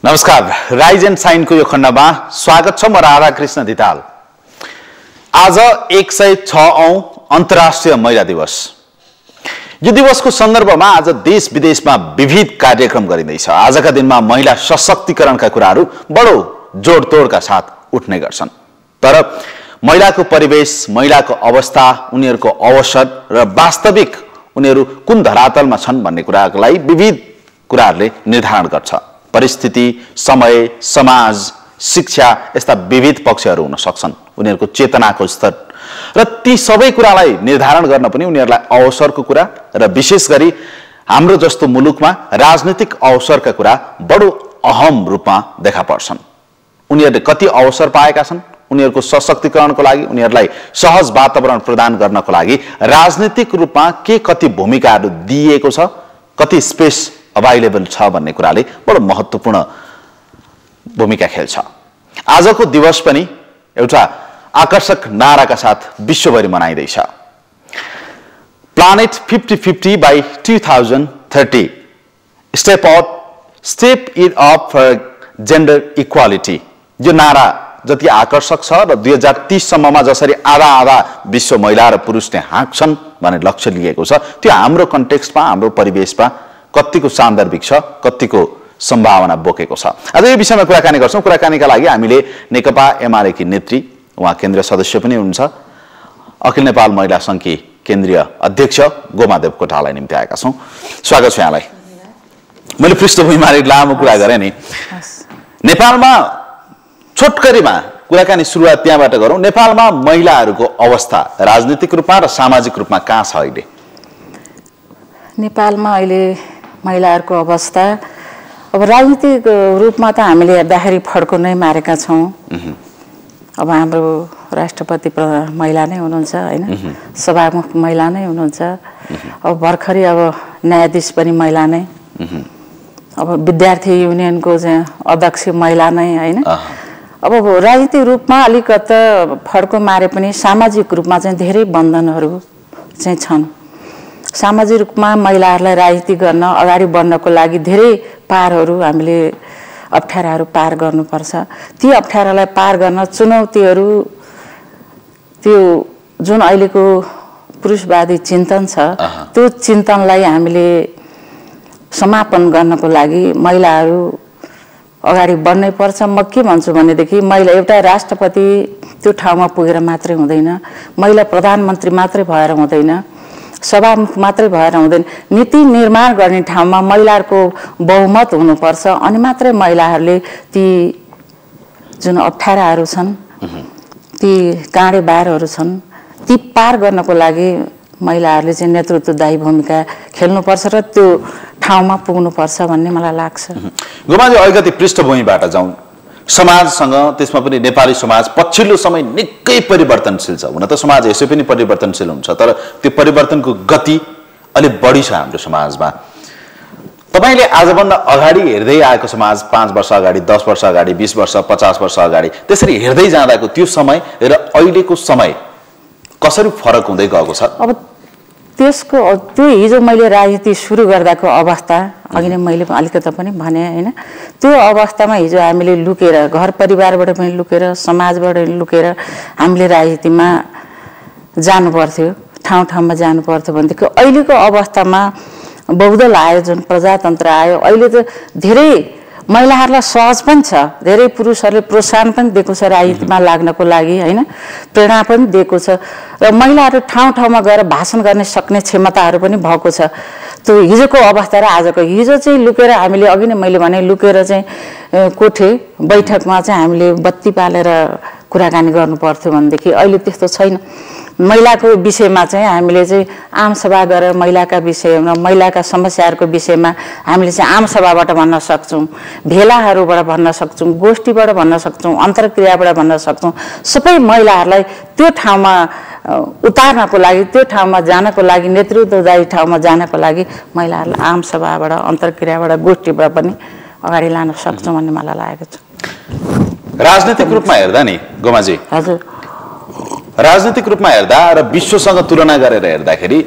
नमस्कार, rise and साइनको यो खण्डमा स्वागत छ। म राधाकृष्ण धिताल। आज 106औं अन्तर्राष्ट्रिय महिला दिवस। यो दिवसको सन्दर्भमा आज देश विदेशमा विविध कार्यक्रम गरिँदैछ। आजका दिनमा महिला सशक्तिकरणका कुराहरू बडो जोडतोडका साथ उठ्ने गर्छन्। तर महिलाको परिवेश, महिलाको अवस्था, उनीहरूको अवसर र वास्तविक उनीहरू कुन धरातलमा छन् भन्ने कुरालाई विविध कुराहरूले निर्धारण गर्छ। परिस्थिति, समय, समाज, शिक्षा यस्ता विविध पक्षहरू हुन सक्छन्। उनीहरूको चेतनाको स्तर र ती सबै कुरालाई निर्धारण गर्न पनि उनीहरूलाई अवसरको कुरा र विशेष गरी हाम्रो जस्तो मुलुकमा राजनीतिक अवसरका कुरा बडो अहम रूपमा देखा पर्छन्। उनीहरूले कति अवसर पाएका छन्, उनीहरूको सशक्तिकरणको लागि, उनीहरूलाई सहज वातावरण प्रदान गर्नको लागि राजनीतिक रूपमा के कति भूमिकाहरू दिइएको छ, कति स्पेस अभाइलेबल छ भन्ने कुराले बडो महत्त्वपूर्ण भूमिका खेल्छ। आजको दिवस पनि एउटा आकर्षक नाराका साथ विश्वभरि मनाइँदैछ। Planet 50-50 by 2030 step it up for gender equality. यो नारा जति आकर्षक छ र 2030 सम्ममा जसरी आधा विश्व महिला र पुरुषले हाँक्छन् भन्ने लक्ष्य लिएको छ, त्यो हाम्रो कन्टेक्स्टमा, हाम्रो परिवेशमा कतिको सान्दर्भिक छ, कतिको सम्भावना बोकेको छ। आज यो विषयमा कुराकानी गर्छौँ। कुराकानीका लागि हामीले नेकपा एमालेकी नेत्री, उहाँ केन्द्रीय सदस्य पनि हुनुहुन्छ, अखिल नेपाल महिला सङ्घकी केन्द्रीय अध्यक्ष गोमा देवकोटालाई निम्ति आएका छौँ। स्वागत छ यहाँलाई। मैले पृष्ठभूमिमा लामो कुरा गरेँ नि। नेपालमा छोटकरीमा कुराकानी सुरुवात त्यहाँबाट गरौँ। नेपालमा महिलाहरूको अवस्था राजनीतिक रूपमा र सामाजिक रूपमा कहाँ छ अहिले? नेपालमा अहिले महिलाहरूको अवस्था अब राजनीतिक रूपमा त हामीले हेर्दाखेरि फड्को नै मारेका छौँ। अब हाम्रो राष्ट्रपति महिला नै हुनुहुन्छ हैन, सभामुख महिला नै हुनुहुन्छ। अब भर्खरै अब न्यायाधीश पनि महिला नै, अब विद्यार्थी युनियनको चाहिँ अध्यक्ष महिला नै हैन। अब राजनीतिक रूपमा अलिकति फड्को मारे पनि सामाजिक रूपमा चाहिँ धेरै बन्धनहरू चाहिँ छन्। सामाजिक रूपमा महिलाहरूलाई राजनीति गर्न, अगाडि बढ्नको लागि धेरै पारहरू हामीले अप्ठ्याराहरू पार गर्नुपर्छ। ती अप्ठ्यारालाई पार गर्न चुनौतीहरू, त्यो जुन अहिलेको पुरुषवादी चिन्तन छ, त्यो चिन्तनलाई हामीले समापन गर्नको लागि महिलाहरू अगाडि बढ्नै पर्छ। म के भन्छु भनेदेखि महिला एउटा राष्ट्रपति त्यो ठाउँमा पुगेर मात्रै हुँदैन, महिला प्रधानमन्त्री मात्रै भएर हुँदैन, सभामुख मात्रै भएर हुँदैन, नीति निर्माण गर्ने ठाउँमा महिलाहरूको बहुमत हुनुपर्छ। अनि मात्रै महिलाहरूले ती जुन अप्ठ्याराहरू छन्, ती काँडे बारहरू छन्, ती पार गर्नको लागि महिलाहरूले चाहिँ नेतृत्वदायी भूमिका खेल्नुपर्छ र त्यो ठाउँमा पुग्नुपर्छ भन्ने मलाई लाग्छ। गोमाजी, अलिकति पृष्ठभूमिबाट जाउँ। समाजसँग, त्यसमा पनि नेपाली समाज पछिल्लो समय निकै परिवर्तनशील छ। हुन त समाज यसै पनि परिवर्तनशील हुन्छ, तर त्यो परिवर्तनको गति अलि बढी छ हाम्रो समाजमा। तपाईँले आजभन्दा अगाडि हेर्दै आएको समाज 5 वर्ष अगाडि, 10 वर्ष अगाडि, 20 वर्ष, 50 वर्ष अगाडि, त्यसरी हेर्दै जाँदाको त्यो समय र अहिलेको समय कसरी फरक हुँदै गएको छ? अब त्यो हिजो मैले राजनीति सुरु गर्दाको अवस्था, अघि नै मैले अलिकति पनि भने होइन, त्यो अवस्थामा हिजो हामीले लुकेर, घर परिवारबाट पनि लुकेर, समाजबाट लुकेर हामीले राजनीतिमा जानु पर्थ्यो, ठाउँ ठाउँमा जानु पर्थ्यो भनेदेखि अहिलेको अवस्थामा बहुदल आयो, जुन प्रजातन्त्र आयो, अहिले त धेरै महिलाहरूलाई सहज पनि छ, धेरै पुरुषहरूले प्रोत्साहन पनि दिएको छ राजनीतिमा लाग्नको लागि होइन, प्रेरणा पनि दिएको छ र महिलाहरू ठाउँ ठाउँमा गएर भाषण गर्न सक्ने क्षमताहरू पनि भएको छ। त्यो हिजोको अवस्था र आजको, हिजो चाहिँ लुकेर हामीले, अघि नै मैले भने, लुकेर चाहिँ कोठे बैठकमा चाहिँ हामीले बत्ती पालेर कुराकानी गर्नु पर्थ्यो भनेदेखि अहिले त्यस्तो छैन। महिलाको विषयमा चाहिँ हामीले चाहिँ आमसभा गरेर महिलाका विषयमा, महिलाका समस्याहरूको विषयमा हामीले चाहिँ आमसभाबाट भन्न सक्छौँ, भेलाहरूबाट भन्न सक्छौँ, गोष्ठीबाट भन्न सक्छौँ, अन्तर्क्रियाबाट भन्न सक्छौँ। सबै महिलाहरूलाई त्यो ठाउँमा उतार्नको लागि, त्यो ठाउँमा जानको लागि, नेतृत्वदायी ठाउँमा जानको लागि महिलाहरूलाई आमसभाबाट, अन्तर्क्रियाबाट, गोष्ठीबाट पनि अगाडि लान सक्छौँ भन्ने मलाई लागेको छ। राजनीतिक रूपमा हेर्दा नि गोमाजी, हजुर, राजनीतिक रूपमा हेर्दा र विश्वसँग तुलना गरेर हेर्दाखेरि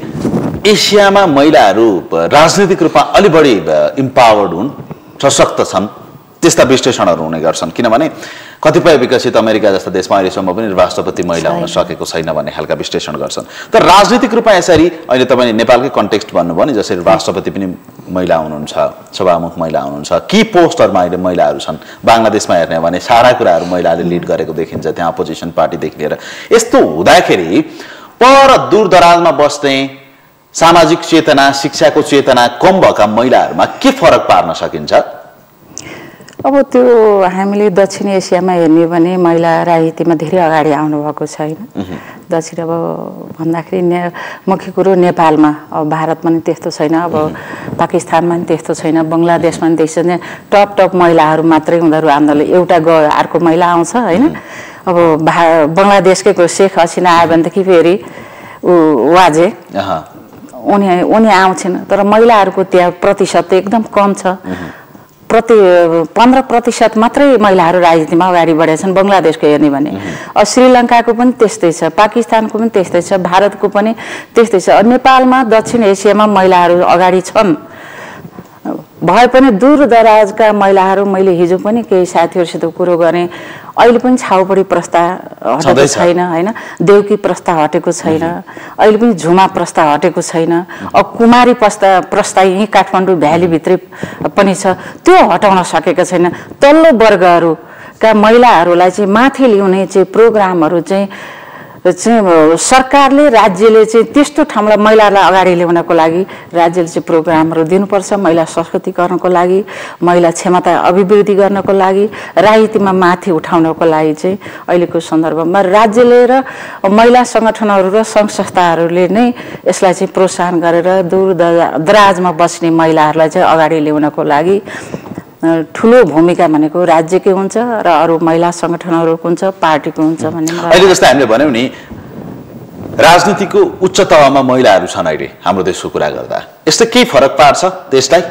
एसियामा महिलाहरू राजनीतिक रूपमा अलि बढी इम्पावर्ड हुन्, सशक्त छन् त्यस्ता विश्लेषणहरू हुने गर्छन् किनभने कतिपय विकसित अमेरिका जस्ता देशमा अहिलेसम्म पनि राष्ट्रपति महिला हुन सकेको छैन भन्ने खालका विश्लेषण गर्छन् तर राजनीतिक रूपमा यसरी अहिले तपाईले नेपालकै कन्टेक्स्ट भन्नुभयो नि जसरी राष्ट्रपति पनि महिला हुनुहुन्छ सभामुख महिला हुनुहुन्छ की पोस्टहरुमा अहिले महिलाहरू छन् बंगलादेशमा हेर्ने हो भने सारा कुराहरू महिलाले लिड गरेको देखिन्छ त्यहाँ अपोजिसन पार्टीदेखि लिएर यस्तो हुँदाखेरि पर दूरदराजमा बस्ने सामाजिक चेतना शिक्षाको चेतना कम भएका महिलाहरूमा के फरक पार्न सकिन्छ अब त्यो हामीले दक्षिण एसियामा हेर्ने भने महिला राजनीतिमा धेरै अगाडि आउनु भएको छैन दक्षिण अब भन्दाखेरि मुख्य कुरो नेपालमा अब भारतमा पनि त्यस्तो छैन अब पाकिस्तानमा पनि त्यस्तो छैन बंगलादेशमा पनि त्यस्तो छैन टप महिलाहरू मात्रै उनीहरू आन्दोलन एउटा अर्को महिला आउँछ हैन अब बंगलादेशकै शेख हसिना आयो भनेदेखि फेरि वाजे उनी आउँछन् तर महिलाहरूको त्यहाँ प्रतिशत एकदम कम छ 15% मात्रै महिलाहरू राजनीतिमा अगाडि बढेका छन् बंगलादेशको हेर्ने भने श्रीलङ्काको पनि त्यस्तै छ पाकिस्तानको पनि त्यस्तै छ भारतको पनि त्यस्तै छ नेपालमा दक्षिण एसियामा महिलाहरू अगाडि छन् भए पनि दूरदराजका महिलाहरू मैले हिजो पनि केही साथीहरुसित कुरो गरेँ अहिले पनि छाउपडी प्रस्ताव हटेको छैन हैन देउकी प्रस्ताव हटेको छैन अहिले पनि झुमा प्रस्ताव हटेको छैन अब कुमारी प्रस्ताव यही काठमाडौँ भ्याली भित्रै पनि छ त्यो हटाउन सकेका छैन तल्लो वर्गहरूका महिलाहरूलाई चाहिँ माथि ल्याउने चाहिँ प्रोग्रामहरू चाहिँ सरकारले राज्यले चाहिँ त्यस्तो ठाउँलाई महिलालाई अगाडि ल्याउनको लागि राज्यले चाहिँ प्रोग्रामहरू दिनुपर्छ महिला सशक्तिकरणको लागि महिला क्षमता अभिवृद्धि गर्नको लागि राजनीतिमा माथि उठाउनको लागि चाहिँ अहिलेको सन्दर्भमा राज्यले र महिला संगठनहरू र संघ संस्थाहरूले नै यसलाई चाहिँ प्रोत्साहन गरेर दूरदराजमा बस्ने महिलाहरूलाई चाहिँ अगाडि ल्याउनको लागि ठुलो भूमिका भनेको राज्यकै हुन्छ र अरु महिला संगठनहरूको हुन्छ पार्टीको हुन्छ भन्ने अहिले जस्तै हामीले भन्यौ नि राजनीतिको उच्च तहमा महिलाहरू छन् अहिले हाम्रो देशको कुरा गर्दा यस्तो के फरक पार्छ देशलाई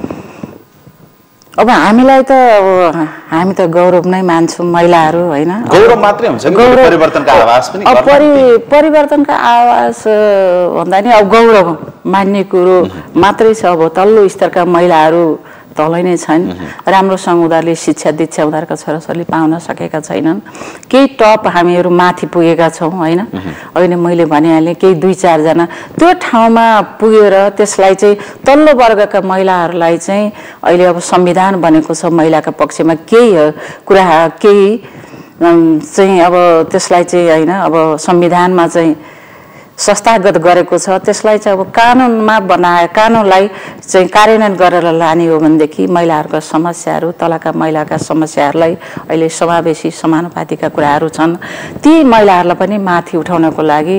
अब हामीलाई त हामी त गौरव नै मान्छौं महिलाहरू हैन गौरव मात्रै हुन्छ नि परिवर्तनका आवाज पनि परिवर्तनका आवाज भन्दा नि अब गौरव मान्ने कुरो मात्रै छ अब तल्लो स्तरका महिलाहरू तलै नै छन् राम्रोसँग उनीहरूले शिक्षा दीक्षा उनीहरूका छोराछोरीले पाउन सकेका छैनन् केही टप हामीहरू माथि पुगेका छौं हैन अहिले मैले भनिहालेँ केही 2-4 जना त्यो ठाउँमा पुगेर त्यसलाई चाहिँ तल्लो वर्गका महिलाहरूलाई चाहिँ अहिले अब संविधान बनेको छ महिलाका पक्षमा केही कुरा केही चाहिँ अब त्यसलाई चाहिँ हैन अब संविधानमा चाहिँ संस्थागत गरेको छ त्यसलाई चाहिँ अब कानुनमा बनाए कानुनलाई चाहिँ कार्यान्वयन गरेर लाने हो भनेदेखि महिलाहरूको समस्याहरू तलका महिलाका समस्याहरूलाई अहिले समावेशी समानुपातिका कुराहरू छन् ती महिलाहरूलाई पनि माथि उठाउनको लागि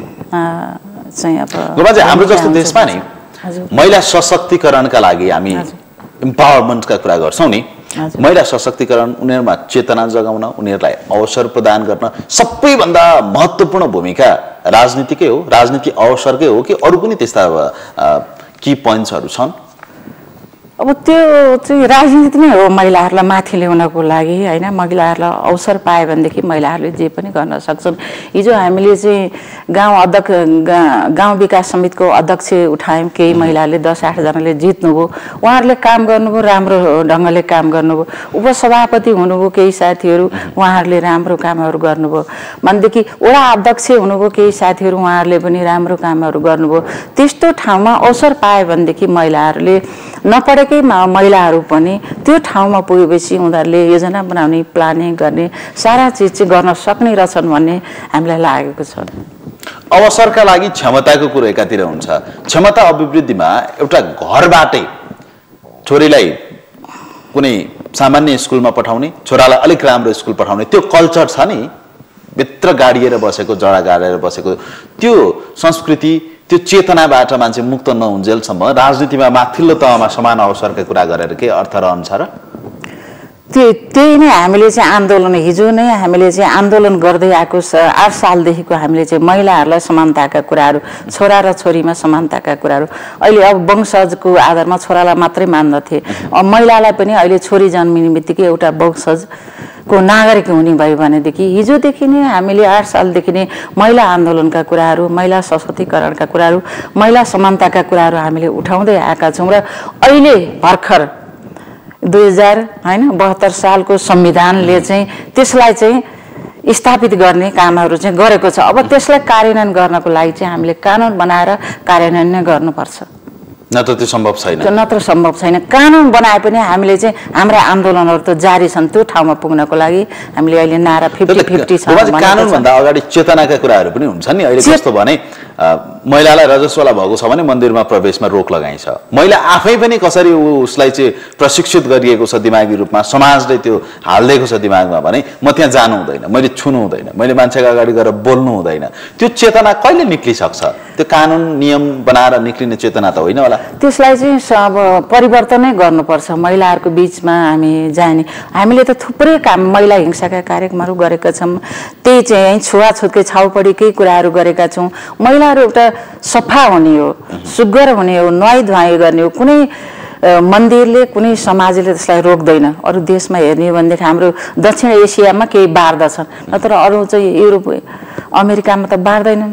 चाहिँ अब गोमाजी हाम्रो जस्तो देशमा नि महिला सशक्तिकरणका लागि हामी एम्पावरमेन्टका कुरा गर्छौं नि महिला सशक्तिकरण उनीहरुमा चेतना जगाउन उनीहरुलाई अवसर प्रदान गर्न सबैभन्दा महत्त्वपूर्ण भूमिका राजनीतिकै हो राजनीति अवसरकै हो कि अरु पनि त्यस्ता की पोइन्ट्सहरु छन् अब त्यो चाहिँ राजनीति नै हो महिलाहरूलाई माथि ल्याउनको लागि हैन महिलाहरूलाई अवसर पाए भनेदेखि महिलाहरूले जे पनि गर्न सक्छन् हिजो हामीले चाहिँ गाउँ विकास समितिको अध्यक्ष उठायौं केही महिलाहरूले 10-8 जनाले जित्नुभयो उहाँहरूले काम गर्नुभयो राम्रो ढंगले काम गर्नुभयो उपसभापति हुनुभयो केही साथीहरू उहाँहरूले राम्रो कामहरू गर्नुभयो भनेदेखि वडा अध्यक्ष हुनुभयो केही साथीहरू उहाँहरूले पनि राम्रो कामहरू गर्नुभयो त्यस्तो ठाउँमा अवसर पाए भनेदेखि महिलाहरूले नपढे महिलाहरू पनि त्यो ठाउँमा पुगेपछि उनीहरूले योजना बनाउने प्लानिङ गर्ने सारा चीज चाहिँ गर्न सक्ने रहेछन् भन्ने हामीलाई लागेको छ अवसरका लागि क्षमताको कुरो एकातिर हुन्छ क्षमता अभिवृद्धिमा एउटा घरबाटै छोरीलाई कुनै सामान्य स्कुलमा पठाउने छोरालाई अलिक राम्रो स्कुल पठाउने त्यो कल्चर छ नि भित्र गाडिएर बसेको जडा गाडेर बसेको त्यो संस्कृति त्यो चेतनाबाट मान्छे मुक्त नहुन्जेलसम्म राजनीतिमा माथिल्लो तहमा समान अवसरको कुरा गरेर के अर्थ रहन्छ र त्यही नै हामीले चाहिँ आन्दोलन हिजो नै हामीले चाहिँ आन्दोलन गर्दै आएको 8 सालदेखिको हामीले चाहिँ महिलाहरूलाई समानताका कुराहरू छोरा र छोरीमा समानताका कुराहरू अहिले अब वंशजको आधारमा छोरालाई मात्रै मान्दथे अब महिलालाई पनि अहिले छोरी जन्मिने बित्तिकै एउटा वंशज को नागरिक हुने भयो भनेदेखि हिजोदेखि नै हामीले 8 सालदेखि नै महिला आन्दोलनका कुराहरू महिला सशक्तिकरणका कुराहरू महिला समानताका कुराहरू हामीले उठाउँदै आएका छौं र अहिले भर्खर 2000 हैन 72 सालको संविधानले चाहिँ त्यसलाई चाहिँ स्थापित गर्ने कामहरू चाहिँ गरेको छ। अब त्यसलाई कार्यान्वयन गर्नको लागि चाहिँ हामीले कानुन बनाएर कार्यान्वयन नै गर्नुपर्छ, नत्र त्यो सम्भव छैन। नत्र सम्भव छैन। कानुन बनाए पनि हामीले चाहिँ हाम्रा आन्दोलनहरू त जारी छन्, त्यो ठाउँमा पुग्नको लागि हामीले अहिले नारा 50-50 छ। कानुन भन्दा अगाडि चेतनाका कुराहरू पनि हुन्छन् नि। अहिले कस्तो भने महिलालाई रजस्वला भएको छ भने मन्दिरमा प्रवेशमा रोक लगाइन्छ। महिला आफै पनि कसरी उसलाई चाहिँ प्रशिक्षित गरिएको छ दिमागी रूपमा, समाजले त्यो हालिदिएको छ दिमागमा भने म त्यहाँ जानु हुँदैन, मैले छुनु हुँदैन, मैले मान्छेको अगाडि गएर बोल्नु हुँदैन, त्यो चेतना कहिले निक्लिसक्छ? त्यो कानुन नियम बनाएर निक्लिने चेतना त होइन होला। त्यसलाई चाहिँ अब परिवर्तनै गर्नुपर्छ। महिलाहरूको बिचमा हामी जाने, हामीले त थुप्रै काम महिला हिंसाका कार्यक्रमहरू गरेका छौँ, त्यही चाहिँ छुवाछुतकै छाउपडीकै कुराहरू गरेका छौँ। महिलाहरू एउटा सफा हुने हो, सुग्घर हुने हो, नुहाई धुवाई गर्ने हो, कुनै मन्दिरले कुनै समाजले त्यसलाई रोक्दैन। अरू देशमा हेर्ने हो भनेदेखि हाम्रो दक्षिण एसियामा केही बार्दछन्, नत्र अरू चाहिँ युरोप अमेरिकामा त बार्दैनन्।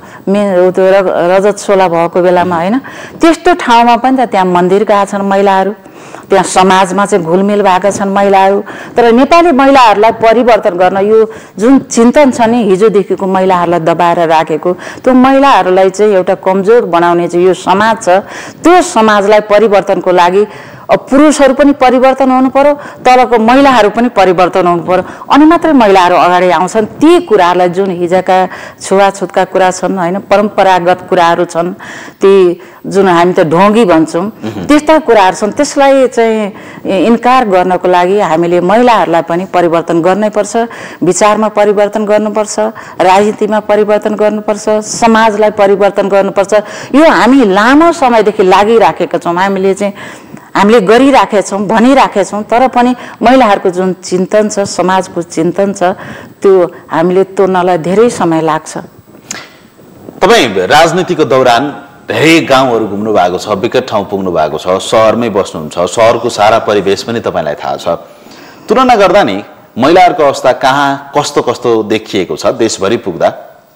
रजस्वला भएको बेलामा होइन, त्यस्तो ठाउँमा पनि त त्यहाँ मन्दिर गएका छन् महिलाहरू, त्यहाँ समाजमा चाहिँ घुलमिल भएका छन् महिलाहरू। तर नेपाली महिलाहरूलाई परिवर्तन गर्न यो जुन चिन्तन छ नि हिजोदेखिको महिलाहरूलाई दबाएर राखेको, त्यो महिलाहरूलाई चाहिँ एउटा कमजोर बनाउने चाहिँ यो समाज छ, त्यो समाजलाई परिवर्तनको लागि पुरुषहरू पनि परिवर्तन हुनु पर्यो, तलको महिलाहरू पनि परिवर्तन हुनु पर्यो, अनि मात्रै महिलाहरू अगाडि आउँछन्। ती कुराहरूलाई जुन हिजोका छुवाछुतका कुरा छन् होइन, परम्परागत कुराहरू छन्, ती जुन हामी त ढोंगी भन्छौँ त्यस्ता कुराहरू छन्, त्यसलाई चाहिँ इन्कार गर्नको लागि हामीले महिलाहरूलाई पनि परिवर्तन गर्नैपर्छ, विचारमा परिवर्तन गर्नुपर्छ, राजनीतिमा परिवर्तन गर्नुपर्छ, समाजलाई परिवर्तन गर्नुपर्छ। यो हामी लामो समयदेखि लागिराखेका छौँ, हामीले गरिराखेका छौँ, भनिराखेका छौँ, तर पनि महिलाहरूको जुन चिन्तन छ, समाजको चिन्तन छ, त्यो हामीले तोड्नलाई धेरै समय लाग्छ। तपाईँ राजनीतिको दौरान धेरै गाउँहरू घुम्नु भएको छ, विकट ठाउँ पुग्नु भएको छ, सहरमै बस्नुहुन्छ, सहरको सारा परिवेश पनि तपाईँलाई थाहा छ। तुलना गर्दा नि महिलाहरूको अवस्था कहाँ कस्तो कस्तो देखिएको छ देशभरि पुग्दा?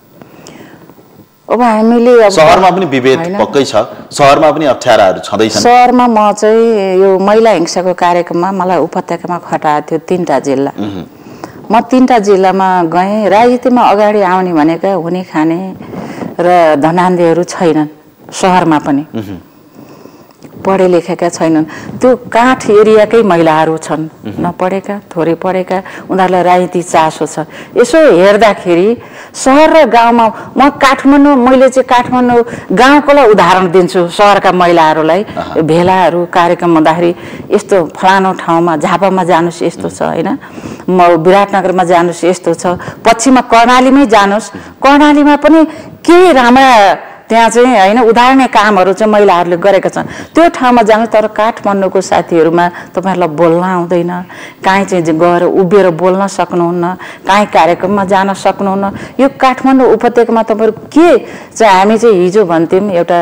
अब हामीले सहरमा पनि विभेद पक्कै छ, सहरमा पनि अप्ठ्याराहरू छँदैछन्। सहरमा म चाहिँ यो महिला हिंसाको कार्यक्रममा मलाई उपत्यकामा खटाएको थियो 3टा जिल्ला। म 3टा जिल्लामा गएँ। राजनीतिमा अगाडि आउने भनेका हुने खाने र धनान्धीहरू छैनन्, सहरमा पनि पढे लेखेका छैनन्। त्यो काठ एरियाकै महिलाहरू छन्, नपढेका, थोरै पढेका, उनीहरूलाई राजनीति चासो छ। यसो हेर्दाखेरि सहर र गाउँमा मैले चाहिँ काठमाडौँ गाउँकोलाई उदाहरण दिन्छु। सहरका महिलाहरूलाई भेलाहरू कार्यक्रम हुँदाखेरि यस्तो फलानो ठाउँमा झापामा जानुहोस् यस्तो छ होइन, म विराटनगरमा जानुहोस् यस्तो छ, पश्चिममा कर्णालीमै जानुहोस्, कर्णालीमा पनि केही राम्रा त्यहाँ चाहिँ होइन उदाहरणीय कामहरू चाहिँ महिलाहरूले गरेका छन्। त्यो ठाउँमा जानु, तर काठमाडौँको साथीहरूमा तपाईँहरूलाई बोल्न आउँदैन, काहीँ चाहिँ गएर उभिएर बोल्न सक्नुहुन्न, काहीँ कार्यक्रममा जान सक्नुहुन्न। यो काठमाडौँ उपत्यकामा तपाईँहरू के चाहिँ हामी चाहिँ हिजो भन्थ्यौँ एउटा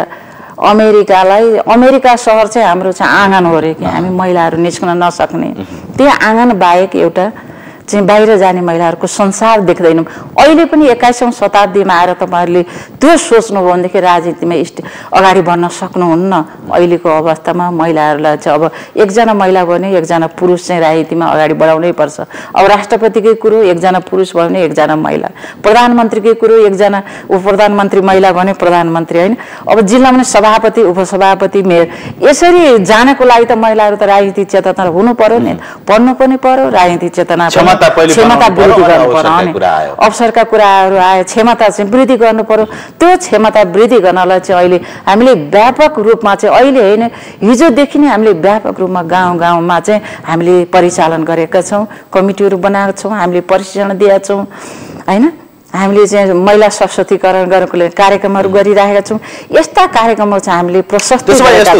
अमेरिका सहर चाहिँ हाम्रो चाहिँ आँगन हो अरे कि हामी महिलाहरू निस्कन नसक्ने, त्यही आँगन बाहेक एउटा चाहिँ बाहिर जाने महिलाहरूको संसार देख्दैनौँ। अहिले पनि 21औं शताब्दीमा आएर तपाईँहरूले त्यो सोच्नुभयो भनेदेखि राजनीतिमा अगाडि बढ्न सक्नुहुन्न। अहिलेको अवस्थामा महिलाहरूलाई चाहिँ अब एकजना महिला भने एकजना पुरुष चाहिँ राजनीतिमा अगाडि बढाउनै पर्छ। अब राष्ट्रपतिकै कुरो एकजना पुरुष भयो भने एकजना महिला, प्रधानमन्त्रीकै कुरो एकजना उपप्रधानमन्त्री महिला भने प्रधानमन्त्री होइन, अब जिल्लामा सभापति उपसभापति मेयर, यसरी जानको लागि त महिलाहरू त राजनीतिक चेतना हुनु पर्यो नि, पढ्नु पनि पर्यो, राजनीतिक चेतना क्षमता वृद्धि गर्नु पर्यो, अवसरका कुराहरू आए, क्षमता चाहिँ वृद्धि गर्नु पर्यो। त्यो क्षमता वृद्धि गर्नलाई चाहिँ अहिले हामीले व्यापक रूपमा चाहिँ अहिले होइन हिजोदेखि नै हामीले व्यापक रूपमा गाउँ गाउँमा चाहिँ हामीले परिचालन गरेका छौँ, कमिटीहरू बनाएका छौँ, हामीले प्रशिक्षण दिएका छौँ होइन, हामीले चाहिँ महिला सशक्तिकरण गर्नको लागि कार्यक्रमहरू गरिरहेका छौँ। यस्ता कार्यक्रमहरू चाहिँ हामीले प्रशस्त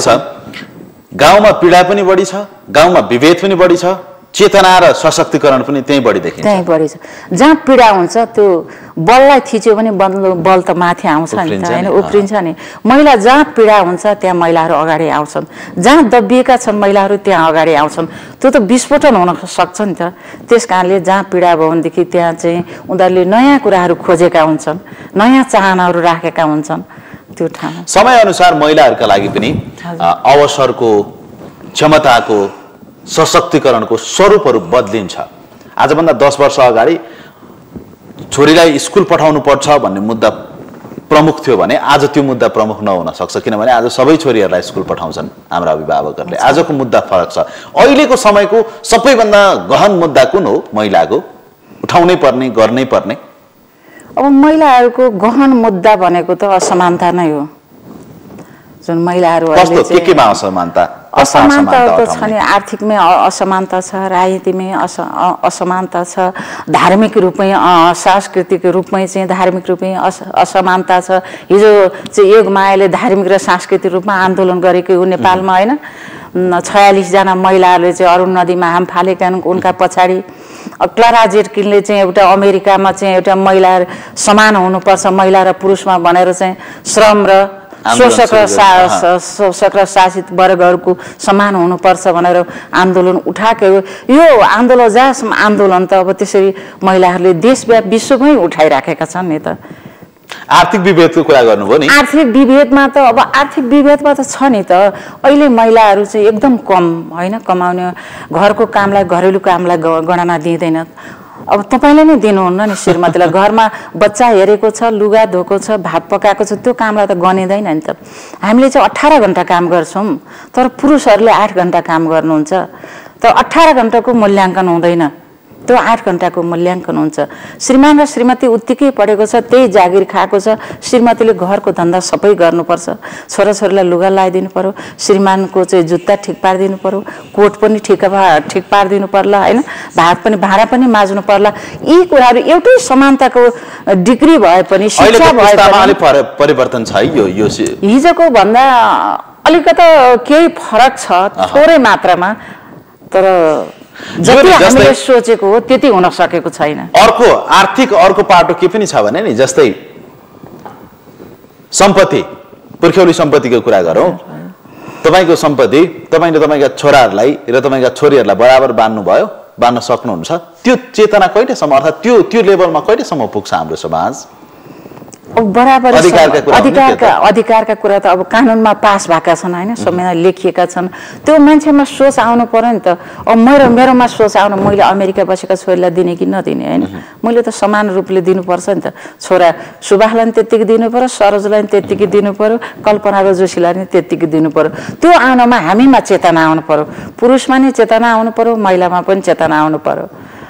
गाउँमा पीडा पनि बढी छ, गाउँमा विभेद पनि बढी छ, चेतना र सशक्तिकरण पनि त्यही बढी देखिन्छ। त्यही बढी छ। जहाँ पीडा हुन्छ त्यो बललाई थिच्यो भने बल त माथि आउँछ नि त होइन, उफ्रिन्छ नि। महिला जहाँ पीडा हुन्छ त्यहाँ महिलाहरू अगाडि आउँछन्, जहाँ दबिएका छन् महिलाहरू त्यहाँ अगाडि आउँछन्। त्यो त विस्फोटन हुन सक्छ नि त। त्यस कारणले जहाँ पीडा भयो भनेदेखि त्यहाँ चाहिँ उनीहरूले नयाँ कुराहरू खोजेका हुन्छन्, नयाँ चाहनाहरू राखेका हुन्छन्। त्यो ठाउँ समयअनुसार महिलाहरूका लागि पनि अवसरको, क्षमताको, सशक्तिकरणको स्वरूपहरू बदलिन्छ। आजभन्दा 10 वर्ष अगाडि छोरीलाई स्कुल पठाउनु पर्छ भन्ने मुद्दा प्रमुख थियो भने आज त्यो मुद्दा प्रमुख नहुन सक्छ, किनभने आज सबै छोरीहरूलाई स्कुल पठाउँछन् हाम्रा अभिभावकहरूले। आजको मुद्दा फरक छ। अहिलेको समयको सबैभन्दा गहन मुद्दा कुन हो? महिलाको उठाउनै पर्ने, गर्नै पर्ने। अब महिलाहरूको गहन मुद्दा भनेको त असमानता नै हो। जुन महिलाहरू केमा असमानता? असमानता त छ नि, आर्थिकमै असमानता छ, राजनीतिमै असमानता छ, धार्मिक रूपमै सांस्कृतिक रूपमै चाहिँ धार्मिक रूपमै असमानता छ। हिजो चाहिँ योगमायाले धार्मिक र सांस्कृतिक रूपमा आन्दोलन गरेको हो नेपालमा, होइन? 46 जना महिलाहरूले चाहिँ अरुण नदीमा हाम फालेका उनका पछाडि क्लारा जेटकिनले चाहिँ एउटा अमेरिकामा चाहिँ एउटा महिला समान हुनुपर्छ महिला र पुरुषमा भनेर चाहिँ श्रम र शोषक र शासित वर्गहरूको समान हुनुपर्छ भनेर आन्दोलन उठाएको। यो आन्दोलन जहाँसम्म आन्दोलन त अब त्यसरी महिलाहरूले देशव्यापी विश्वमै उठाइराखेका छन् नि त। आर्थिक विभेदको कुरा गर्नुभयो नि। आर्थिक विभेदमा त अब आर्थिक विभेदमा त छ नि त। अहिले महिलाहरू चाहिँ एकदम कम, होइन, कमाउने घरको कामलाई घरेलु कामलाई गणना दिँदैन। अब तपाईँले नै दिनुहुन्न नि श्रीमतीलाई, घरमा बच्चा हेरेको छ, लुगा धोएको छ, भात पकाएको छ, त्यो कामलाई त गनिँदैन नि त। हामीले चाहिँ 18 घण्टा काम गर्छौँ, तर पुरुषहरूले 8 घण्टा काम गर्नुहुन्छ। तर 18 घण्टाको मूल्याङ्कन हुँदैन, त्यो 8 घण्टाको मूल्याङ्कन हुन्छ। श्रीमान र श्रीमती उत्तिकै पढेको छ, त्यही जागिर खाएको छ, श्रीमतीले घरको धन्दा सबै गर्नुपर्छ, छोराछोरीलाई लुगा लगाइदिनु पर्यो, श्रीमानको चाहिँ जुत्ता ठिक पारिदिनु पर्यो, कोट पनि ठिक पारिदिनु पर्ला, होइन, भाँडा पनि माझ्नु पर्ला। यी कुराहरू एउटै समानताको डिग्री भए पनि, शिक्षा भए पनि परिवर्तन छ। यो हिजोको भन्दा अलिकति केही फरक छ, थोरै मात्रामा, तर जति हामीले सोचेको हो त्यति हुन सकेको छैन। अर्को पाटो के पनि छ भने नि, जस्तै सम्पत्ति, पुर्ख्यौली सम्पत्तिको कुरा गरौँ। तपाईँको सम्पत्ति तपाईँले तपाईँका छोराहरूलाई र तपाईँका छोरीहरूलाई बराबर बाँड्न सक्नुहुन्छ। त्यो चेतना कहिलेसम्म, अर्थात् त्यो लेभलमा कहिलेसम्म पुग्छ हाम्रो समाज? अब बराबर अधिकारका कुरा त अब कानुनमा पास भएका छन्, होइन, संविधान लेखिएका छन्। त्यो मान्छेमा सोच आउनु पर्यो नि त। अब मेरोमा सोच आउनु, मैले अमेरिका बसेका छोरीलाई दिने कि नदिने, होइन, मैले त समान रूपले दिनुपर्छ नि त। छोरा सुभाषलाई पनि त्यत्तिकै दिनु पर्यो, सरोजलाई पनि त्यत्तिकै दिनु पर्यो, कल्पना र जोशीलाई पनि त्यत्तिकै दिनु पर्यो। त्यो आउनमा हामीमा चेतना आउनु पर्यो, पुरुषमा नि चेतना आउनु पर्यो, महिलामा पनि चेतना आउनु पर्यो।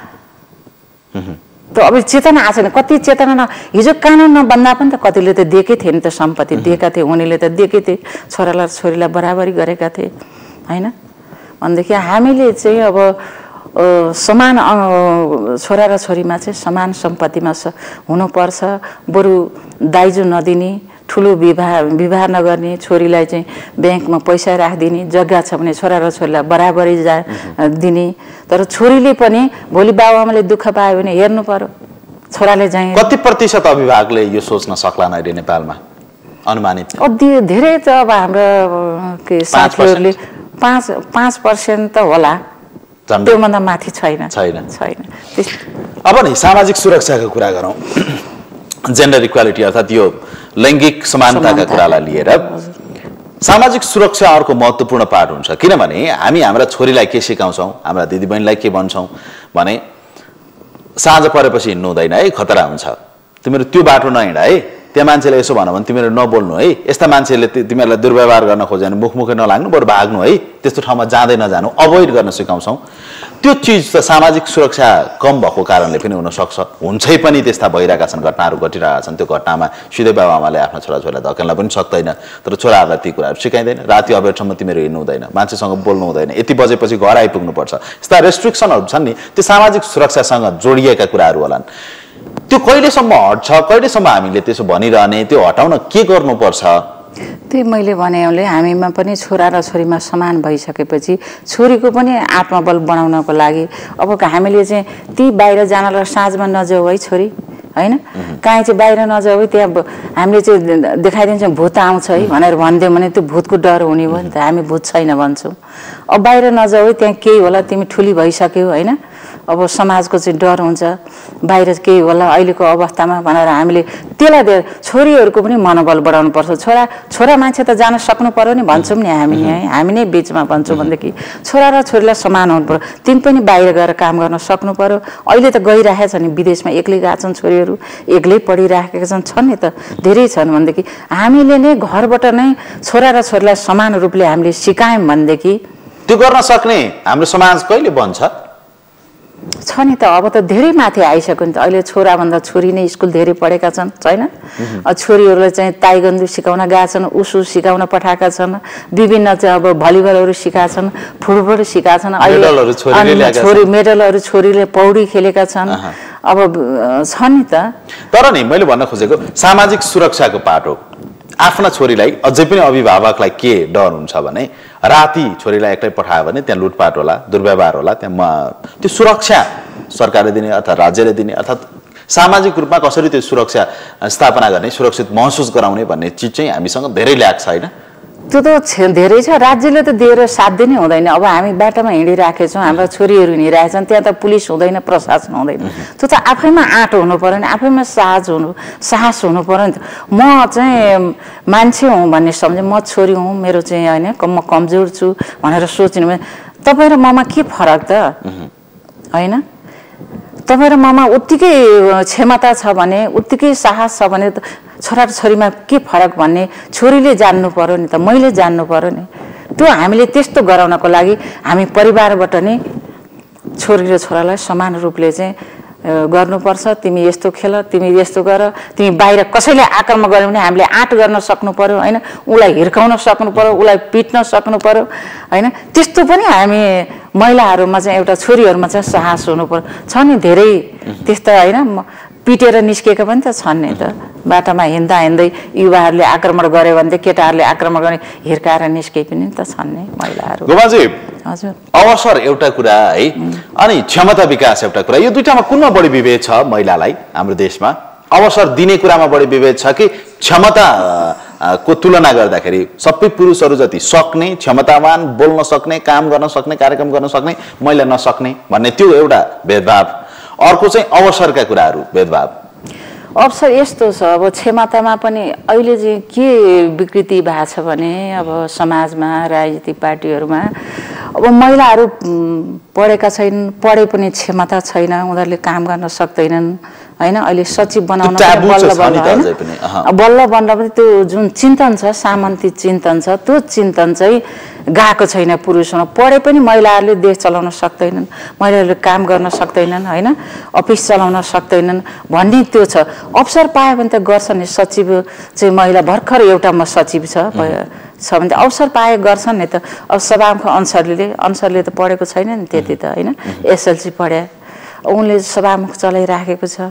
त अब चेतना आएको छैन, कति चेतना हिजो कानुन नबन्दा पनि त कतिले त दिएकै थिए नि त, सम्पत्ति दिएका थिए, उनीले त दिएकै थिए, छोरीलाई बराबरी गरेका थिए, होइन। भनेदेखि हामीले चाहिँ अब समान छोरा र छोरीमा चाहिँ समान सम्पत्तिमा हुनुपर्छ। बरु दाइजो नदिने, ठुलो विवाह नगर्ने, छोरीलाई चाहिँ ब्याङ्कमा पैसा राखिदिने, जग्गा छ भने छोरा र छोरीलाई बराबरी दिने। तर छोरीले पनि भोलि बाबुआमाले दुःख पायो भने हेर्नु पर्यो, छोराले चाहिँ। कति प्रतिशत अभिभावकले यो सोच्न सक्लान् अहिले नेपालमा अनुमानित? धेरै त अब हाम्रो साथीहरूले 5% त होला, त्योभन्दा माथि छैन। अब नि सामाजिक सुरक्षाको कुरा गरौँ, जेन्डर इक्वालिटी अर्थात् यो लैङ्गिक समानताका कुरालाई लिएर सामाजिक सुरक्षा अर्को महत्त्वपूर्ण पार्ट हुन्छ। किनभने हामी हाम्रा छोरीलाई के सिकाउँछौँ, हाम्रा दिदीबहिनीलाई के भन्छौँ भने साँझ परेपछि हिँड्नु हुँदैन है, खतरा हुन्छ, तिमीहरू त्यो बाटो नहिँड है, त्यहाँ मान्छेले यसो भन भने तिमीहरू नबोल्नु है, यस्ता मान्छेले तिमीहरूलाई दुर्व्यवहार गर्न खोज्यो भने मुखै नलाग्नु, बरु भाग्नु है, त्यस्तो ठाउँमा जाँदै नजानु, अभोइड गर्न सिकाउँछौँ। त्यो चिज त सामाजिक सुरक्षा कम भएको कारणले पनि हुनसक्छ, हुन्छै पनि, त्यस्ता भइरहेका छन्, घटनाहरू घटिरहेका छन्। त्यो घटनामा सिधै बाबाआमाले आफ्ना छोराछोरीलाई धकेल्न पनि सक्दैन, तर छोराहरूलाई ती कुराहरू सिकाइँदैन। राति अबेरसम्म तिमीहरू हिँड्नु हुँदैन, मान्छेसँग बोल्नु हुँदैन, यति बजेपछि घर आइपुग्नुपर्छ, यस्ता रेस्ट्रिक्सनहरू छन् नि, त्यो सामाजिक सुरक्षासँग जोडिएका कुराहरू होलान्। त्यो कहिलेसम्म हट्छ, कहिलेसम्म हामीले त्यसो भनिरहने, त्यो हटाउन के गर्नुपर्छ? त्यही मैले भनेले हामीमा पनि छोरा र छोरीमा समान भइसकेपछि छोरीको पनि आत्मबल बनाउनको लागि अब हामीले चाहिँ ती बाहिर जानलाई साँझमा नजाऊ है छोरी, होइन, कहीँ चाहिँ बाहिर नजाऊ, त्यहाँ हामीले चाहिँ देखाइदिन्छौँ भूत आउँछ है भनेर भनिदियो भने त्यो भूतको डर हुने भयो नि त। हामी भूत छैन भन्छौँ। अब बाहिर नजाऊ, त्यहाँ केही होला, तिमी ठुली भइसक्यौ, होइन, अब समाजको चाहिँ डर हुन्छ बाहिर केही होला अहिलेको अवस्थामा भनेर हामीले त्यसलाई छोरीहरूको पनि मनोबल बढाउनु पर्छ छोरा मान्छे त जान सक्नु पर्यो नि भन्छौँ नि हामी नै बिचमा भन्छौँ भनेदेखि छोरा र छोरीलाई समान हुनु पर्यो तिमी पनि बाहिर गएर काम गर्न सक्नु पर्यो अहिले त गइरहेको छ नि विदेशमा एक्लै गएका छन् छोरीहरू एक्लै पढिराखेका छन् नि त धेरै छन् भनेदेखि हामीले नै घरबाट नै छोरा र छोरीलाई समान रूपले हामीले सिकायौँ भनेदेखि त्यो गर्न सक्ने हाम्रो समाज कहिले बन्छ छ नि त अब त धेरै माथि आइसक्यो नि त अहिले छोराभन्दा छोरी नै स्कुल धेरै पढेका छन् छैन छोरीहरूलाई चाहिँ ताइगन्दु सिकाउन गएका छन् उसु सिकाउन पठाएका छन् विभिन्न चाहिँ अब भलिबलहरू सिकाएका छन् फुटबल सिकाएका छन् अहिले छोरी मेडलहरू छोरीले पौडी खेलेका छन् अब छ नि त तर नि मैले भन्न खोजेको सामाजिक सुरक्षाको पाटो आफ्ना छोरीलाई अझै पनि अभिभावकलाई के डर हुन्छ भने राति छोरीलाई एक्लै पठायो भने त्यहाँ लुटपाट होला दुर्व्यवहार होला त्यहाँ त्यो सुरक्षा सरकारले दिने अथवा राज्यले दिने अर्थात् सामाजिक रूपमा कसरी त्यो सुरक्षा स्थापना गर्ने सुरक्षित महसुस गराउने भन्ने चिज चाहिँ हामीसँग धेरै ल्याक छ होइन त्यो त धेरै छ राज्यले त दिएर साथ दिनै हुँदैन अब हामी बाटोमा हिँडिराखेका छौँ हाम्रा छोरीहरू हिँडिरहेका छन् त्यहाँ त पुलिस हुँदैन प्रशासन हुँदैन त्यो त आफैमा आँट हुनु पर्यो नि आफैमा साहस हुनु पर्यो नि त म चाहिँ मान्छे हुँ भन्ने सम्झेँ म छोरी हुँ मेरो चाहिँ होइन म कमजोर छु भनेर सोच्नु भने तपाईँ र ममा के फरक त होइन तपाईँ र ममा उत्तिकै क्षमता छ भने उत्तिकै साहस छ भने छोरा र छोरीमा के फरक भन्ने छोरीले जान्नु पर्यो नि त मैले जान्नु पर्यो नि त्यो हामीले त्यस्तो गराउनको लागि हामी परिवारबाट नै छोरी र छोरालाई समान रूपले चाहिँ गर्नुपर्छ तिमी यस्तो खेल तिमी यस्तो गर तिमी बाहिर कसैले आक्रमण गर्यो भने हामीले आँट गर्न सक्नु पर्यो होइन उसलाई हिर्काउन सक्नु पर्यो उसलाई पिट्न सक्नु पर्यो होइन त्यस्तो पनि हामी महिलाहरूमा चाहिँ एउटा छोरीहरूमा चाहिँ साहस हुनु पर्यो छ नि धेरै त्यस्तो होइन पिटेर निस्केका पनि त छन् नि त बाटोमा हिँड्दै युवाहरूले आक्रमण गर्यो भने केटाहरूले आक्रमण गर्ने हिर्काएर निस्के पनि त छन् नि महिलाहरू गोमाजी हजुर अवसर एउटा कुरा है अनि क्षमता विकास एउटा कुरा यो दुईटामा कुनमा बढी विभेद छ महिलालाई हाम्रो देशमा अवसर दिने कुरामा बढी विभेद छ कि क्षमता को तुलना गर्दाखेरि सबै पुरुषहरू जति सक्ने क्षमतावान बोल्न सक्ने काम गर्न सक्ने कार्यक्रम गर्न सक्ने महिला नसक्ने भन्ने त्यो एउटा भेदभाव अर्को चाहिँ अवसरका कुराहरू भेदभाव अवसर यस्तो छ अब क्षमतामा पनि अहिले चाहिँ के विकृति भएको छ भने अब समाजमा राजनीतिक पार्टीहरूमा अब महिलाहरू पढेका छैनन् पढे पनि क्षमता छैन उनीहरूले काम गर्न सक्दैनन् होइन अहिले सचिव बनाउन बल्ल बल्ल पनि त्यो जुन चिन्तन छ सामन्ती चिन्तन छ त्यो चिन्तन चाहिँ गएको छैन पुरुषमा पढे पनि महिलाहरूले देश चलाउन सक्दैनन् महिलाहरूले काम गर्न सक्दैनन् होइन अफिस चलाउन सक्दैनन् भन्ने त्यो छ अवसर पायो भने त गर्छ नि सचिव चाहिँ महिला भर्खर एउटा म सचिव छ भने अवसर पाए गर्छन् नि त अब सभामुख अन्सरले त पढेको छैन नि त्यति त होइन एसएलसी पढ्या उनले सभामुख चलाइराखेको छ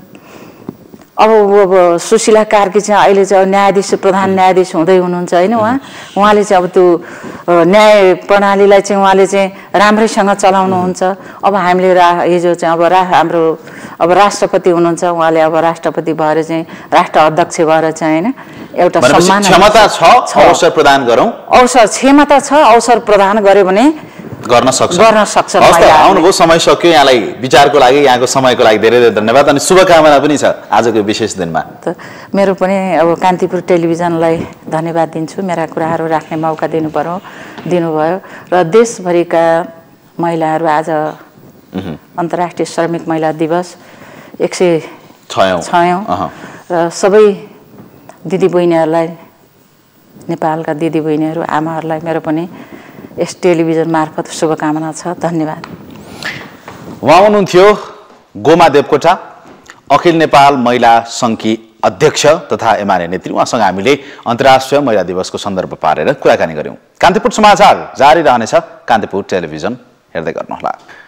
अब सुशीला कार्की चाहिँ अहिले चाहिँ न्यायाधीश प्रधान न्यायाधीश हुँदै हुनुहुन्छ होइन उहाँले चाहिँ अब त्यो न्याय प्रणालीलाई चाहिँ उहाँले चाहिँ राम्रैसँग चलाउनुहुन्छ अब हामीले हिजो चाहिँ अब हाम्रो अब राष्ट्रपति हुनुहुन्छ उहाँले अब राष्ट्रपति भएर चाहिँ राष्ट्र अध्यक्ष भएर चाहिँ होइन एउटा सम्मान क्षमता छ अवसर प्रदान गरौँ अवसर क्षमता छ अवसर प्रदान गर्यो भने गर्न सक्छ आउनुभयो समय सक्यो यहाँलाई विचारको लागि यहाँको समयको लागि धेरै धेरै धन्यवाद अनि शुभकामना पनि छ आजको विशेष दिनमा मेरो पनि अब कान्तिपुर टेलिभिजनलाई धन्यवाद दिन्छु मेरा कुराहरू राख्ने मौका दिनुभयो र देशभरिका महिलाहरू आज अन्तर्राष्ट्रिय श्रमिक महिला दिवस 106औं र सबै दिदीबहिनीहरूलाई नेपालका दिदीबहिनीहरू आमाहरूलाई मेरो पनि यस टेलिभिजन मार्फत शुभकामना छ धन्यवाद उहाँ हुनुहुन्थ्यो गोमा देवकोटा अखिल नेपाल महिला सङ्घकी अध्यक्ष तथा एमाले नेत्री उहाँसँग हामीले अन्तर्राष्ट्रिय महिला दिवसको सन्दर्भ पारेर कुराकानी गर्यौं कान्तिपुर समाचार जारी रहनेछ कान्तिपुर टेलिभिजन हेर्दै गर्नुहोला